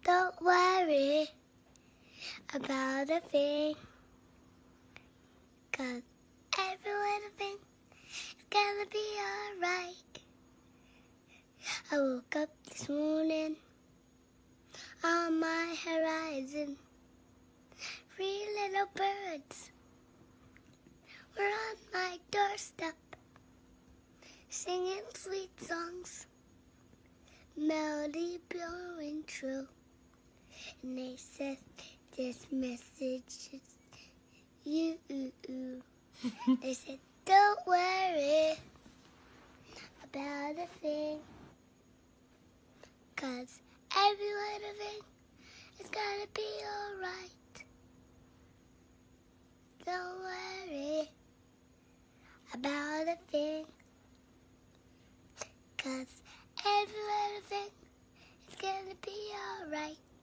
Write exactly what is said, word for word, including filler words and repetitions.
Don't worry about a thing, 'cause every little thing is gonna be alright. I woke up this morning, on my horizon, three little birds were on my doorstep, singing sweet songs, melody blowing true. And they said, this message is you. They said, don't worry about a thing, 'cause every little thing is gonna be alright. Don't worry about a thing, 'cause every little thing is gonna be alright.